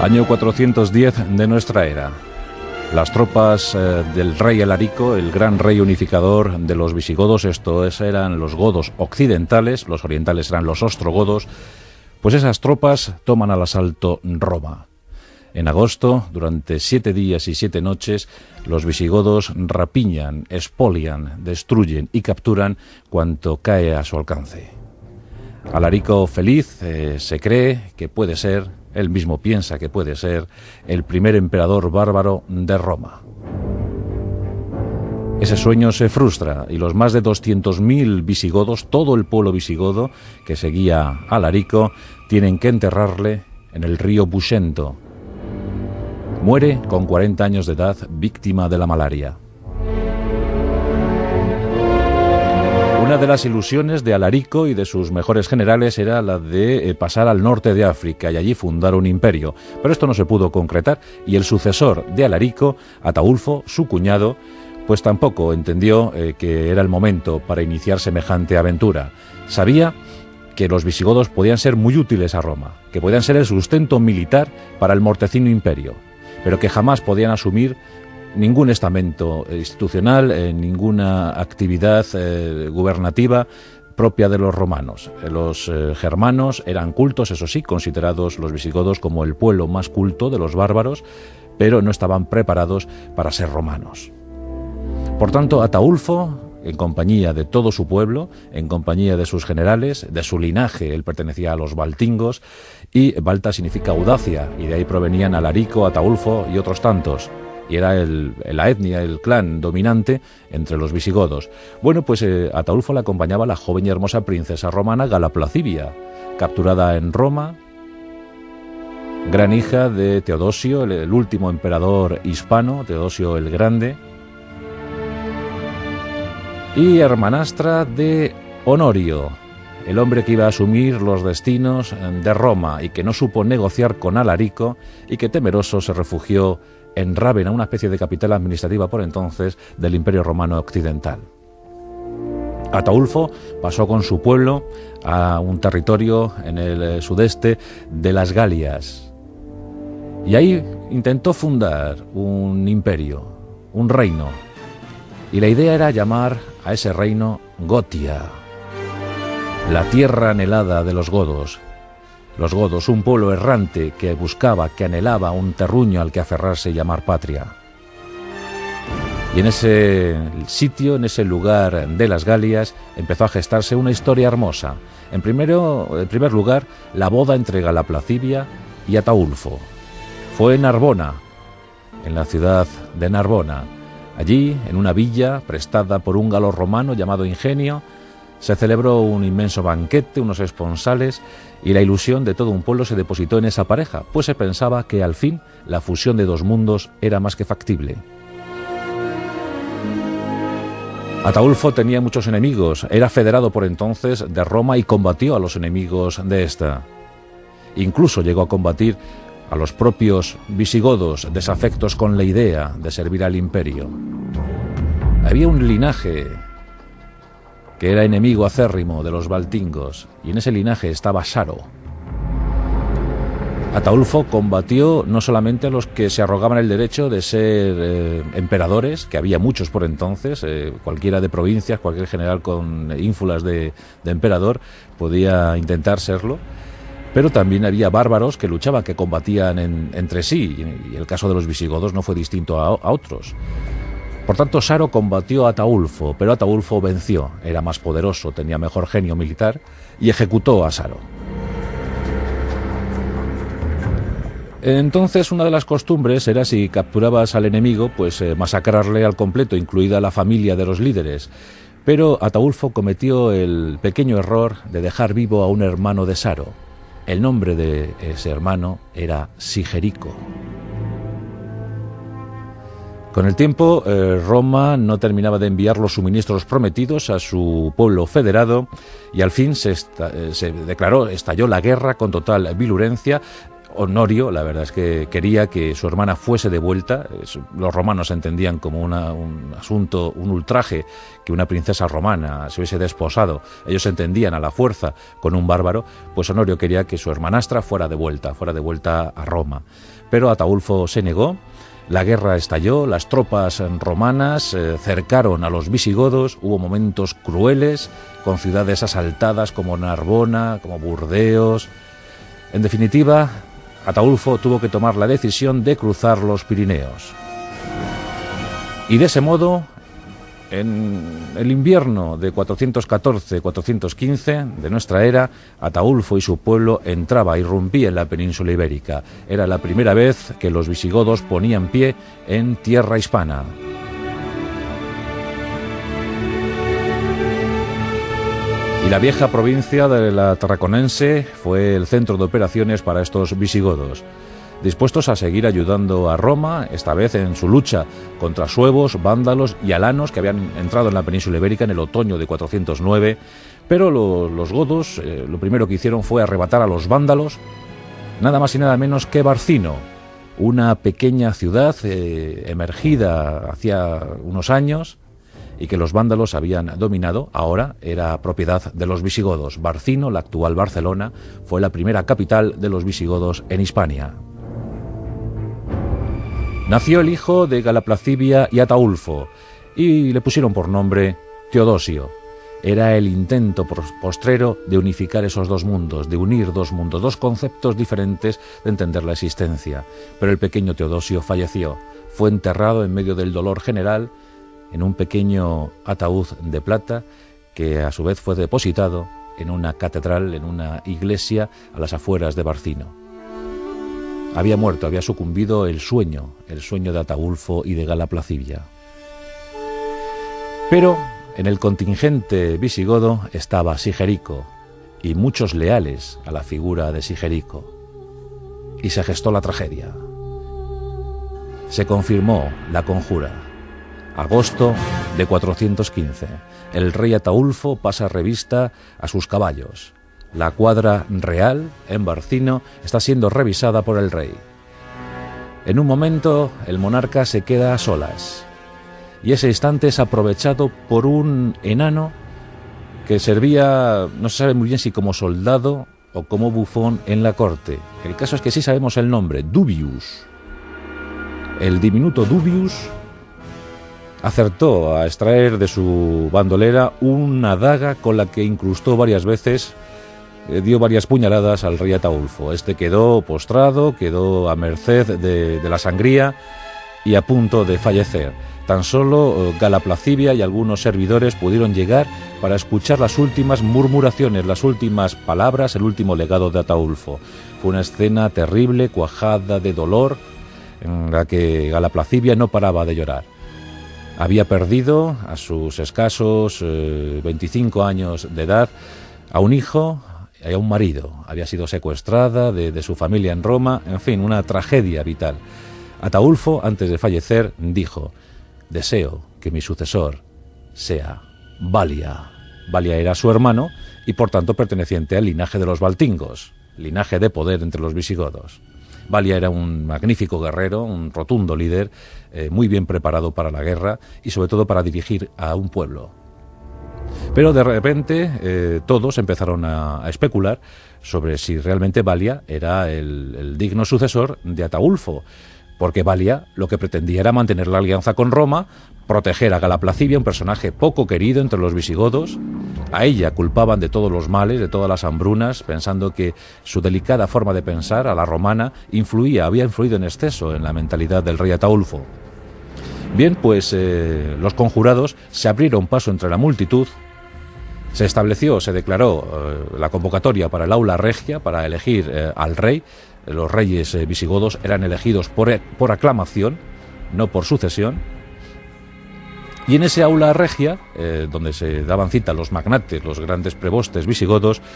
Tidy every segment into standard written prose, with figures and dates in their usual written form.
Año 410 de nuestra era. Las tropas del rey Alarico, el gran rey unificador de los visigodos, estos eran los godos occidentales, los orientales eran los ostrogodos, pues esas tropas toman al asalto Roma. En agosto, durante 7 días y 7 noches, los visigodos rapiñan, expolian, destruyen y capturan cuanto cae a su alcance. Alarico feliz se cree que puede ser, él mismo piensa que puede ser, el primer emperador bárbaro de Roma. Ese sueño se frustra y los más de 200.000 visigodos, todo el pueblo visigodo que seguía a Alarico, tienen que enterrarle en el río Busento. Muere con 40 años de edad, víctima de la malaria. Una de las ilusiones de Alarico y de sus mejores generales era la de pasar al norte de África y allí fundar un imperio. Pero esto no se pudo concretar y el sucesor de Alarico, Ataulfo, su cuñado, pues tampoco entendió que era el momento para iniciar semejante aventura. Sabía que los visigodos podían ser muy útiles a Roma, que podían ser el sustento militar para el mortecino imperio, pero que jamás podían asumir ningún estamento institucional, ninguna actividad gubernativa propia de los romanos. Los germanos eran cultos, eso sí, considerados los visigodos como el pueblo más culto de los bárbaros, pero no estaban preparados para ser romanos. Por tanto, Ataulfo, en compañía de todo su pueblo, en compañía de sus generales, de su linaje, él pertenecía a los baltingos, y balta significa audacia, y de ahí provenían Alarico, Ataulfo y otros tantos, y era la etnia, el clan dominante entre los visigodos. Bueno, pues Ataulfo le acompañaba a la joven y hermosa princesa romana Gala Placibia, capturada en Roma, gran hija de Teodosio, el último emperador hispano, Teodosio el Grande, y hermanastra de Honorio, el hombre que iba a asumir los destinos de Roma y que no supo negociar con Alarico y que temeroso se refugió en Rávena, una especie de capital administrativa por entonces del Imperio Romano Occidental. Ataulfo pasó con su pueblo a un territorio en el sudeste de las Galias y ahí intentó fundar un imperio, un reino, y la idea era llamar a ese reino Gotia, la tierra anhelada de los godos. Los godos, un pueblo errante que buscaba, que anhelaba un terruño al que aferrarse y llamar patria. Y en ese sitio, en ese lugar de las Galias, empezó a gestarse una historia hermosa. En primer lugar, la boda entre Gala Placibia y Ataulfo. Fue en Narbona, en la ciudad de Narbona. Allí, en una villa prestada por un galo romano llamado Ingenio, se celebró un inmenso banquete, unos esponsales, y la ilusión de todo un pueblo se depositó en esa pareja, pues se pensaba que al fin la fusión de dos mundos era más que factible. Ataulfo tenía muchos enemigos, era federado por entonces de Roma y combatió a los enemigos de esta. Incluso llegó a combatir a los propios visigodos, desafectos con la idea de servir al imperio. Había un linaje que era enemigo acérrimo de los baltingos, y en ese linaje estaba Saro. Ataulfo combatió no solamente a los que se arrogaban el derecho de ser emperadores, que había muchos por entonces, cualquiera de provincias, cualquier general con ínfulas de emperador podía intentar serlo, pero también había bárbaros que luchaban, que combatían entre sí, y el caso de los visigodos no fue distinto a otros. Por tanto, Saro combatió a Ataulfo, pero Ataulfo venció, era más poderoso, tenía mejor genio militar, y ejecutó a Saro. Entonces, una de las costumbres era, si capturabas al enemigo, pues masacrarle al completo, incluida la familia de los líderes. Pero Ataulfo cometió el pequeño error de dejar vivo a un hermano de Saro. El nombre de ese hermano era Sigerico. Con el tiempo, Roma no terminaba de enviar los suministros prometidos a su pueblo federado y al fin se declaró, estalló la guerra con total virulencia. Honorio, la verdad es que quería que su hermana fuese de vuelta. Los romanos entendían como un asunto, un ultraje, que una princesa romana se hubiese desposado. Ellos entendían a la fuerza con un bárbaro. Pues Honorio quería que su hermanastra fuera de vuelta a Roma. Pero Ataulfo se negó. La guerra estalló, las tropas romanas cercaron a los visigodos, hubo momentos crueles, con ciudades asaltadas como Narbona, como Burdeos. En definitiva, Ataulfo tuvo que tomar la decisión de cruzar los Pirineos. Y de ese modo, en el invierno de 414-415 de nuestra era, Ataulfo y su pueblo irrumpía en la península ibérica. Era la primera vez que los visigodos ponían pie en tierra hispana. Y la vieja provincia de la Tarraconense fue el centro de operaciones para estos visigodos, dispuestos a seguir ayudando a Roma, esta vez en su lucha contra suevos, vándalos y alanos que habían entrado en la península ibérica en el otoño de 409, pero los godos lo primero que hicieron fue arrebatar a los vándalos nada más y nada menos que Barcino, una pequeña ciudad emergida hacía unos años y que los vándalos habían dominado. Ahora era propiedad de los visigodos. Barcino, la actual Barcelona, fue la primera capital de los visigodos en Hispania. Nació el hijo de Galaplacibia y Ataulfo, y le pusieron por nombre Teodosio. Era el intento postrero de unificar esos dos mundos, de unir dos mundos, dos conceptos diferentes de entender la existencia. Pero el pequeño Teodosio falleció. Fue enterrado en medio del dolor general en un pequeño ataúd de plata que a su vez fue depositado en una catedral, en una iglesia a las afueras de Barcino. Había muerto, había sucumbido el sueño de Ataulfo y de Galaplacibia. Pero en el contingente visigodo estaba Sigerico y muchos leales a la figura de Sigerico. Y se gestó la tragedia. Se confirmó la conjura. Agosto de 415. El rey Ataulfo pasa revista a sus caballos. La cuadra real en Barcino está siendo revisada por el rey. En un momento, el monarca se queda a solas. Y ese instante es aprovechado por un enano que servía, no se sabe muy bien si como soldado o como bufón en la corte. El caso es que sí sabemos el nombre, Dubius. El diminuto Dubius acertó a extraer de su bandolera una daga con la que incrustó varias veces, dio varias puñaladas al rey Ataulfo. Este quedó postrado, quedó a merced de la sangría y a punto de fallecer. Tan solo Galaplacibia y algunos servidores pudieron llegar para escuchar las últimas murmuraciones, las últimas palabras, el último legado de Ataulfo. Fue una escena terrible, cuajada de dolor, en la que Galaplacibia no paraba de llorar. Había perdido a sus escasos 25 años de edad a un hijo y a un marido. Había sido secuestrada de su familia en Roma, en fin, una tragedia vital. Ataulfo, antes de fallecer, dijo: deseo que mi sucesor sea Balia. Balia era su hermano y por tanto perteneciente al linaje de los valtingos, linaje de poder entre los visigodos. Balia era un magnífico guerrero, un rotundo líder, muy bien preparado para la guerra y sobre todo para dirigir a un pueblo. Pero de repente todos empezaron a especular sobre si realmente Balia era el digno sucesor de Ataulfo, porque Balia lo que pretendía era mantener la alianza con Roma, proteger a Galaplacibia, un personaje poco querido entre los visigodos. A ella culpaban de todos los males, de todas las hambrunas, pensando que su delicada forma de pensar, a la romana, había influido en exceso en la mentalidad del rey Ataulfo. Bien, pues los conjurados se abrieron paso entre la multitud. Se declaró la convocatoria para el aula regia, para elegir al rey. Los reyes visigodos eran elegidos por aclamación, no por sucesión. Y en ese aula regia, donde se daban cita los magnates, los grandes prebostes visigodos,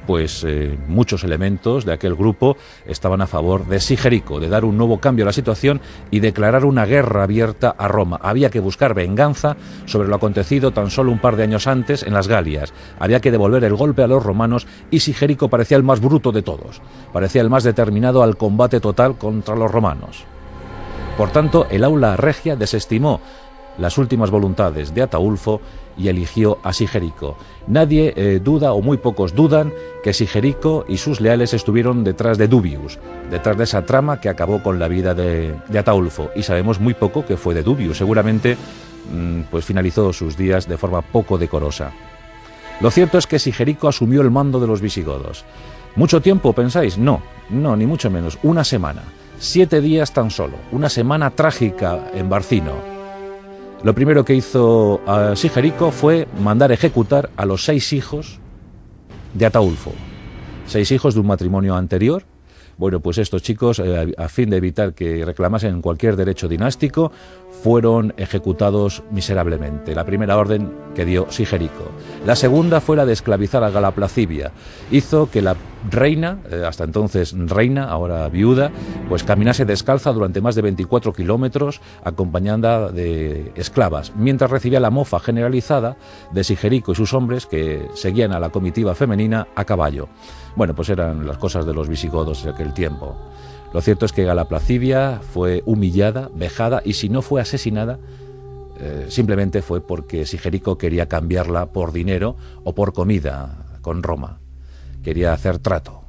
pues muchos elementos de aquel grupo estaban a favor de Sigerico, de dar un nuevo cambio a la situación y declarar una guerra abierta a Roma. Había que buscar venganza sobre lo acontecido tan solo un par de años antes en las Galias. Había que devolver el golpe a los romanos y Sigerico parecía el más bruto de todos. Parecía el más determinado al combate total contra los romanos. Por tanto, el aula regia desestimó las últimas voluntades de Ataulfo y eligió a Sigerico. Nadie duda, o muy pocos dudan, que Sigerico y sus leales estuvieron detrás de Dubius, detrás de esa trama que acabó con la vida de Ataulfo, y sabemos muy poco que fue de Dubius. Seguramente pues finalizó sus días de forma poco decorosa. Lo cierto es que Sigerico asumió el mando de los visigodos. ¿Mucho tiempo, pensáis? No, ni mucho menos. Una semana. 7 días tan solo. Una semana trágica en Barcino. Lo primero que hizo Sigerico fue mandar ejecutar a los 6 hijos de Ataulfo. 6 hijos de un matrimonio anterior. Bueno, pues estos chicos, a fin de evitar que reclamasen cualquier derecho dinástico, fueron ejecutados miserablemente. La primera orden que dio Sigerico. La segunda fue la de esclavizar a Gala Placibia. Hizo que la reina, hasta entonces reina, ahora viuda, pues caminase descalza durante más de 24 kilómetros acompañada de esclavas, mientras recibía la mofa generalizada de Sigerico y sus hombres que seguían a la comitiva femenina a caballo. Bueno, pues eran las cosas de los visigodos de aquel tiempo. Lo cierto es que Gala Placibia fue humillada, vejada, y si no fue asesinada, simplemente fue porque Sigerico quería cambiarla por dinero o por comida con Roma. Quería hacer trato.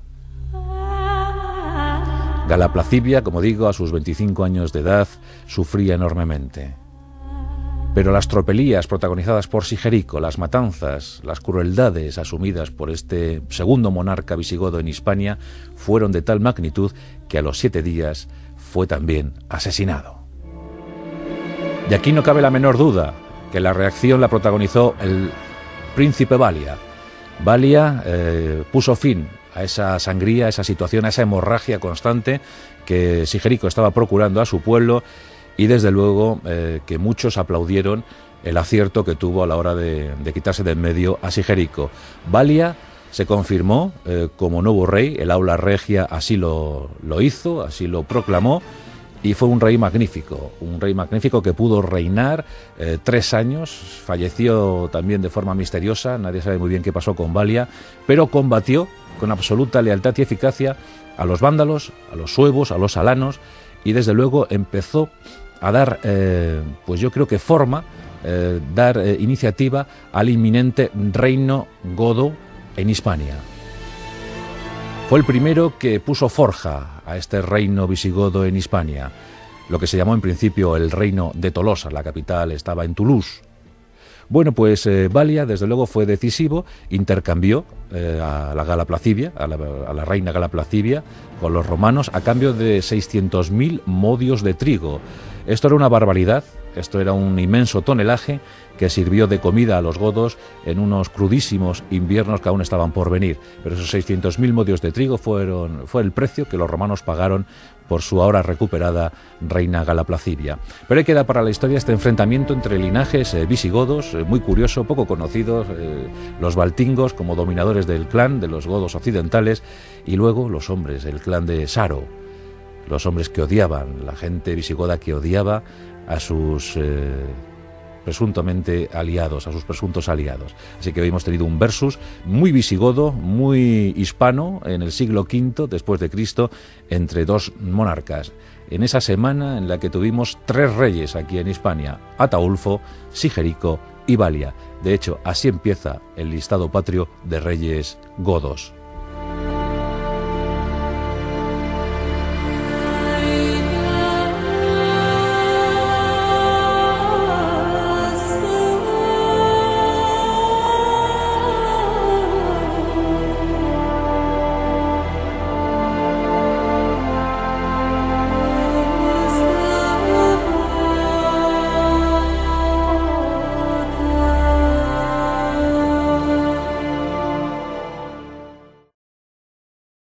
Gala Placibia, como digo, a sus 25 años de edad, sufría enormemente. Pero las tropelías protagonizadas por Sigerico, las matanzas, las crueldades asumidas por este segundo monarca visigodo en Hispania, fueron de tal magnitud que a los 7 días fue también asesinado. Y aquí no cabe la menor duda que la reacción la protagonizó el príncipe Balia. Balia puso fin a esa sangría, a esa situación, a esa hemorragia constante que Sigerico estaba procurando a su pueblo. Y desde luego que muchos aplaudieron el acierto que tuvo a la hora de quitarse de en medio a Sigerico. Balia se confirmó como nuevo rey, el aula regia así lo hizo, así lo proclamó, y fue un rey magnífico que pudo reinar 3 años, falleció también de forma misteriosa, nadie sabe muy bien qué pasó con Balia, pero combatió con absoluta lealtad y eficacia a los vándalos, a los suevos, a los alanos, y desde luego empezó a dar, pues yo creo que forma, dar iniciativa al inminente reino godo en Hispania. Fue el primero que puso forja a este reino visigodo en Hispania, lo que se llamó en principio el reino de Tolosa. La capital estaba en Toulouse. Bueno, pues Balia, desde luego, fue decisivo, intercambió a la Gala Placibia, a la reina Gala Placibia, con los romanos a cambio de 600.000 modios de trigo. Esto era una barbaridad, esto era un inmenso tonelaje que sirvió de comida a los godos en unos crudísimos inviernos que aún estaban por venir. Pero esos 600.000 modios de trigo fue el precio que los romanos pagaron por su ahora recuperada reina Gala Placibia. Pero ahí queda para la historia este enfrentamiento entre linajes visigodos, muy curioso, poco conocidos, los baltingos como dominadores del clan de los godos occidentales, y luego los hombres, el clan de Saro, los hombres que odiaban, la gente visigoda que odiaba a sus presuntamente aliados, a sus presuntos aliados. Así que hoy hemos tenido un versus muy visigodo, muy hispano, en el siglo V después de Cristo, entre 2 monarcas. En esa semana en la que tuvimos 3 reyes aquí en Hispania: Ataulfo, Sigerico y Balia. De hecho, así empieza el listado patrio de reyes godos.